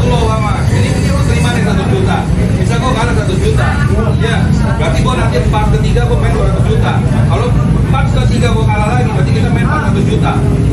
lo sama. Jadi mungkin lo terima nih 1 juta. Bisa gue kalah 1 juta. Ya, berarti gue nanti part ketiga gue main 200 juta. Kalau part ketiga gue kalah lagi, berarti kita main 400 juta.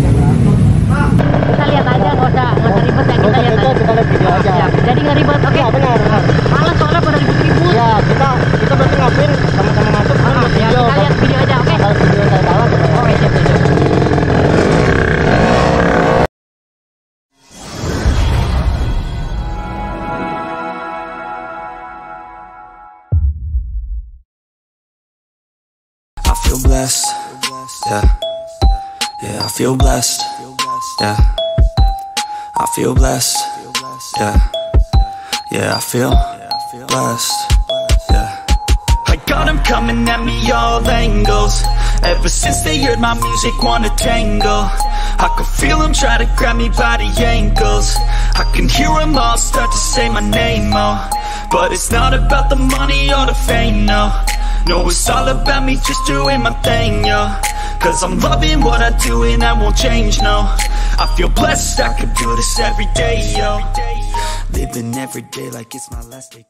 Kita lihat aja, nggak usah ribet ya, kita lihat aja. Kita lihat video aja. Ya, jadi nggak ribet, oke? Ya, benar. Malas soalnya pada ribut-ribut. Ya, kita berarti ngapain sama-sama masuk Ya, video. kita lihat video aja, oke? Kalau video saya kalah, Oke, siap. I feel blessed, yeah, yeah, I feel blessed, yeah, I feel blessed, yeah, yeah, I feel blessed, yeah. I got them coming at me all angles. Ever since they heard my music, wanna tangle. I can feel them try to grab me by the ankles. I can hear them all start to say my name, oh. But it's not about the money or the fame, no. No, it's all about me just doing my thing, yo. Cause I'm loving what I do and that won't change, no. I feel blessed, I could do this every day, yo. Living every day like it's my last day.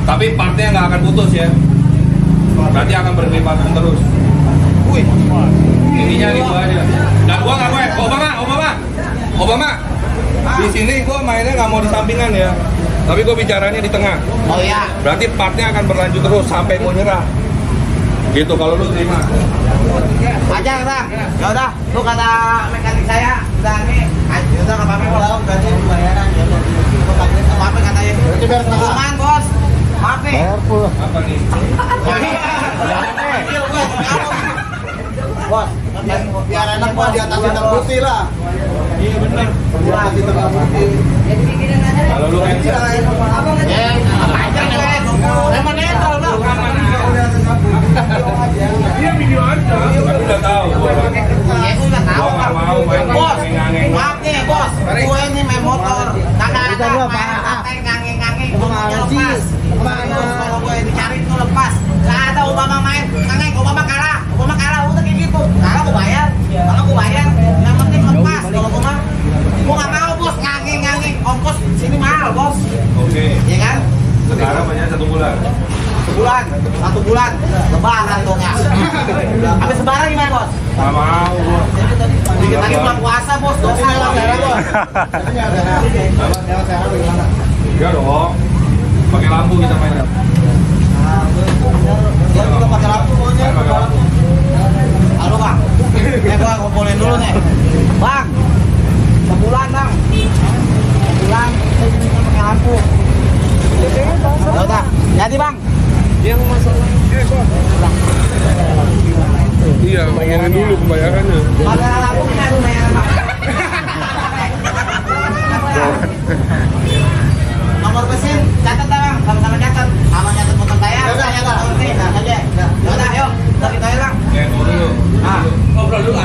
Tapi partnya nggak akan putus ya. Berarti akan berlipat terus. Wih. Intinya gitu aja. Dan gua nggak Obama. Di sini gua mainnya nggak mau di sampingan ya. Tapi gua bicaranya di tengah. Oh iya. Berarti partnya akan berlanjut terus sampai mau nyerah. Gitu kalau lu terima. Aja udah. Ya udah, lu kata mekanik saya udah nih. Udah enggak apa-apa bos. Berarti bayaran ya. Apa katanya? Berarti biar setengah. Bos. Maaf nih. Bayar full. Apa nih? Bos, biar enak bos di atas hitam putih lah. Iya benar. Di atas hitam putih. Kalau lu kan Emang netral lah. Iya video aja. Aku udah tahu. Ya gue udah tahu. Gua nggak mau main Bos, ngangeng. maaf nih bos. Gue ini main motor. Kagak ada main santai ngangeng-ngangeng. Gue lepas. Kalau gue dicari itu lepas. Gak ada Obama main ngangeng. Obama kalah. Udah kayak gitu. Kalah gue bayar. Yang penting lepas. Kalau gue mah, gue nggak mau bos ngangeng. Ongkos sini mahal bos. Oke. Iya kan? Sekarang banyak 1 bulan. 1 bulan. Lebaran dong ya. Habis lebaran gimana bos? Nggak mau gua. Dikit lagi bulan puasa bos. Dosa lah bos. Iya dong. Pakai lampu kita main. Dia juga pakai lampu bosnya. Halo bang. Gua ngumpulin dulu nih. Bang. Sebulan bang. Sebulan. Saya juga pakai lampu. Ya udah. Jadi bang. Yang masalah iya, ngomongin dulu pembayarannya. Masalah lampu kita lumayan bang. Nomor mesin catat bang, sama-sama catat. Sama catat motor saya. Ya udah catat nomor mesin. Nah aja. Ya udah, yuk. Kita kita hilang. Oke, dulu. Nah, Ngobrol dulu.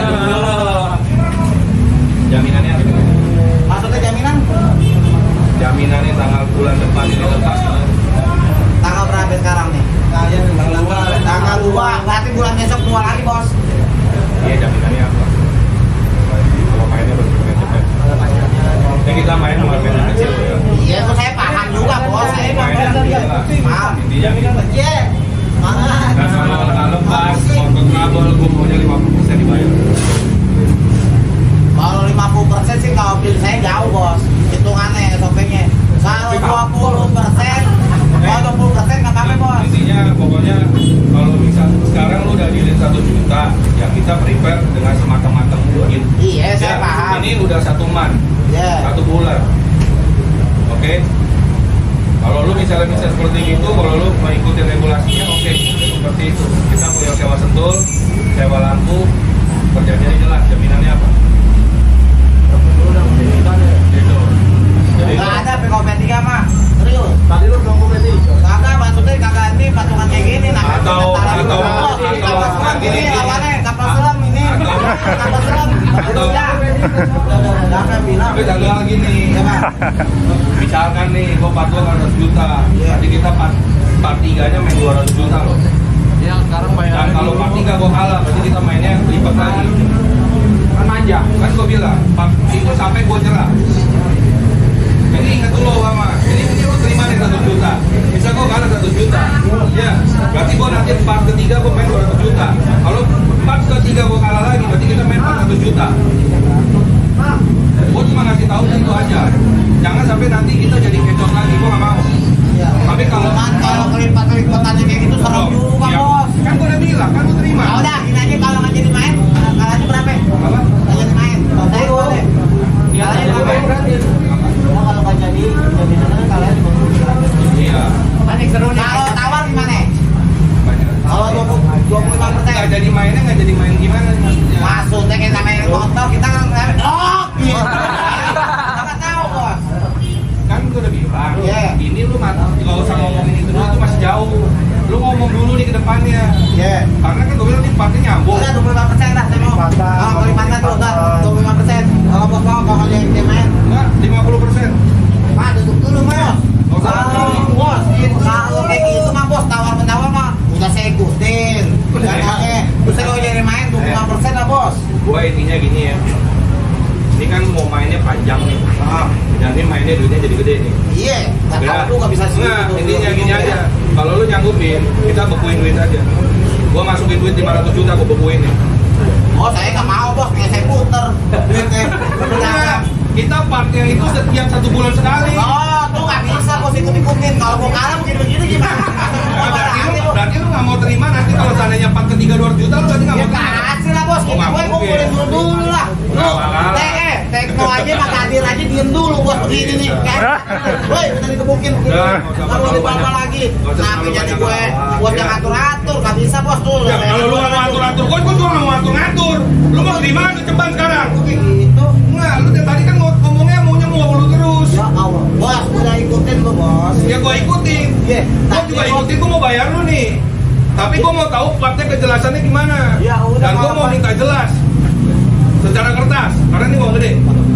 Jaminannya apa? maksudnya jaminan? Jaminannya tanggal bulan depan ini lepas. Tanggal berapa sekarang nih? Tanggal 2. Berarti bulan besok 2 lagi bos. Iya, jaminannya apa? Kalau mainnya cepet. Ya kita main sama mainan kecil ya. Iya, itu saya paham juga bos. Saya Mainnya kecil lah. paham. Intinya gitu. Iya. Semangat. Kan sama kalau lepas, motor trouble, gue maunya 50% dibayar. Kalau 50% sih kalau bil saya jauh bos. Hitungannya SOP-nya. Kalau 20%, kalau 20% nggak apa-apa bos. Intinya pokoknya kalau misal sekarang lu udah dealin 1 juta, ya kita prepare dengan sematang-matang mungkin. Iya, saya Ya, paham. ini udah 1 month, Iya. 1 bulan. Oke. Kalau lu misalnya bisa seperti itu, kalau lu mengikuti regulasinya, oke, seperti itu. Kita punya sewa sentul, sewa lampu, perjanjiannya jelas, jaminannya apa? Gitu. Jadi Nggak ada PKP3 mah. Serius. tadi lu bilang gue Kagak, maksudnya kagak ini patungan kayak gini. Namanya Atau- tentara atau- bos. Ini atau- kapal selam, gini, ini gini. lawannya kapal selam ini. Kapal selam. Atau- Udah. Udah kan bilang. Tapi ada lagi nih, Ya, Bang. misalkan nih, gua part 200 juta, nanti kita part 3-nya main 200 juta loh. Ya sekarang Dan bayaran kalau part 3 gua kalah, berarti kita mainnya lipat lagi. Kan manja, kan gua bilang, itu sampai gua nyerah. Jadi ingat dulu Mama, jadi mungkin lu terima nih 1 juta, bisa gua kalah 1 juta. Ya, berarti gua nanti part ketiga gua main 200 juta. Kalau part ketiga gua kalah lagi, berarti kita main 400 juta. Gua cuma ngasih tahu itu aja. Jangan sampai nanti kita jadi kecot lagi, gua nggak mau. Iya. Tapi kalau Kalau kelipat-kelipatannya kayak gitu serem juga ya, bos. kan gua udah bilang, kan lu terima. Ya udah, gini aja kalau nggak jadi main, kalahnya berapa? Apa? Nggak jadi main. Saya dua deh. Iya, Kalahnya iya, berapa? iya. Kalau nggak jadi, jaminannya kalahnya 50%. Iya. Panik seru nih. Kalau tawar gimana? Banyak. Kalau 25%. Nggak jadi mainnya, nggak jadi main gimana maksudnya? Maksudnya kita main motor, kita nggak nggak tahu bos. Kan gue udah bilang, Iya. ini lu nggak usah ngomongin itu dulu, itu masih jauh. Lu ngomong dulu nih ke depannya. Iya. Karena kan gue bilang nih partnya nyambung. Udah 25% dah saya mau. Kalau kelipatan tuh udah 25%. Kalau bos mau bakal dia main. Enggak, 50%. Pak duduk dulu bos. Nggak usah. Kalau bos, kalau kayak gitu mah bos tawar menawar mah udah saya ikutin. Terus kalau jadi main 25% lah bos. Gue intinya gini ya. Ini kan mau mainnya panjang nih. Dan ini mainnya duitnya jadi gede nih. Iya, nggak tahu tuh nggak bisa sih. Nah, intinya gini aja. sanggupin, kita bekuin duit aja. Gua masukin duit 500 juta, gua bekuin nih. Oh saya nggak mau bos, kayak saya puter duitnya. Nah, kita partnya itu setiap 1 bulan sekali. Oh tuh nggak bisa bos ikut-ikutin. Kalau gua kalah begini-begini gimana? Berarti lu nggak mau terima nanti kalau seandainya part ketiga 200 juta lu berarti nggak Ya mau terima. kasih lah bos, kita gue kumpulin dulu lah. Lu, Tekno aja Pak Kadir aja diem dulu bos begini nih. Woi, kita dikebukin. Kalau dibawa lagi, sampai jadi gue yang ngatur-atur, nggak bisa bos tuh. Ya, kalau lu nggak mau atur-atur, gue juga nggak mau atur-atur. Lu mau terima ke ceban sekarang? Gitu. Enggak, lu tadi kan ngomongnya maunya mau lu terus. Ya Allah, bos, udah ikutin lu bos. Ya gua ikutin. Gua juga ikutin, gua mau bayar lu nih. Tapi gua mau tahu platnya kejelasannya gimana. Ya udah. Dan gua mau minta jelas secara kertas, karena ini uang gede.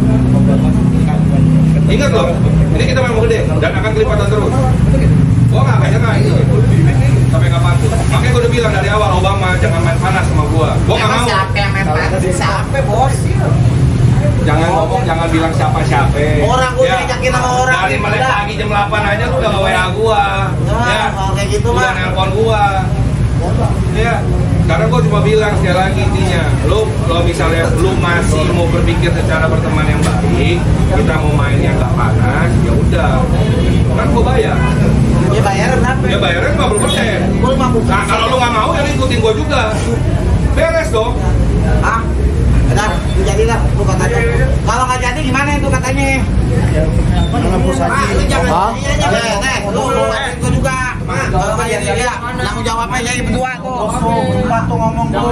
Ingat loh, ini kita memang gede dan akan kelipatan terus. Gua nggak akan nyerah ini sampai kapanpun. Makanya gua udah bilang dari awal, Obama jangan main panas sama gua. Gua nggak mau. Siapa yang main panas? Siapa bos? Jangan ngomong, jangan bilang siapa-siapa. Orang gua diajakin sama orang. Dari mulai pagi jam 8 aja lu udah WA gua. Ya, kalau kayak gitu udah mah. nelpon gua. Ya, karena gua cuma bilang sekali lagi intinya, lu misalnya lu masih mau berpikir secara berteman yang baik, kita mau main yang nggak panas, ya udah. Kan gua bayar. Ya bayar berapa? Ya bayarnya 50%. Gua 50%. Nah, kalau lu nggak mau ya lu ikutin gua juga. Beres dong. Ah, bentar, jadi lah, lu katanya. Kalau nggak jadi gimana itu katanya? Lu jangan, lu gua juga. Kalau nggak jadi ya, tanggung jawabnya jadi berdua tuh. Tuh ngomong tuh.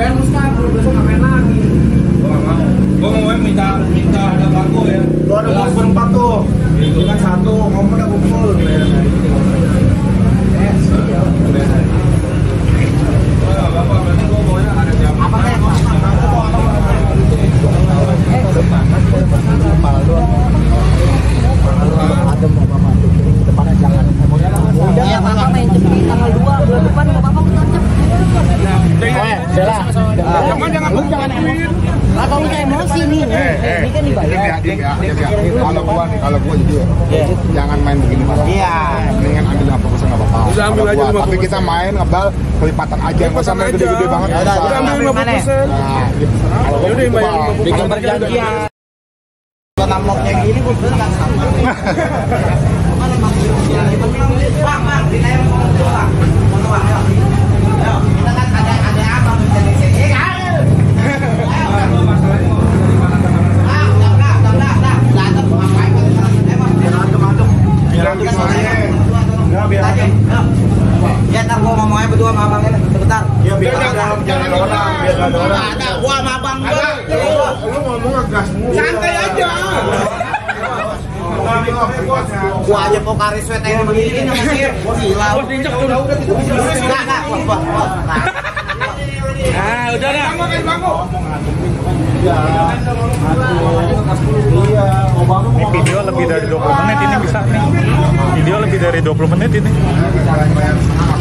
Gua mau minta ada bangku ya. Lu ada kumpul 4 tuh. Itu kan 1 ngomong udah kumpul. Apa teh? Iya, Bapak main cepet tanggal 2 bulan depan nggak apa-apa kita jangan kalau kita emosi nih. Ini kan dibayar. Kalau gua jujur, jangan main begini Mas. Iya. Mendingan ambil 50% nggak apa-apa. Udah ambil Kalau aja gua, 50%. tapi kita main ngebal kelipatan aja, nggak usah main gede-gede banget. Udah ambil 50%. Nah, Yaudah yang bayar 50%. Bikin perjanjian. Kalau namoknya gini gua bilang nggak sama. Bang, kita yang mau Bang. Ayo, kita kan ada apa menjadi sini? Ayo. Ya ntar gua ngomongnya berdua sama abang ini sebentar. ya biar jangan orang, biar ada orang. Ada gua sama abang gua. Lu ngomong gas mulu. Santai aja. Gua aja Pokari sweat yang begini sama dia. Gila. Enggak, bos. Ah, udah dah. Ini video lebih dari 20 menit ini bisa nih. Video lebih dari 20 menit ini.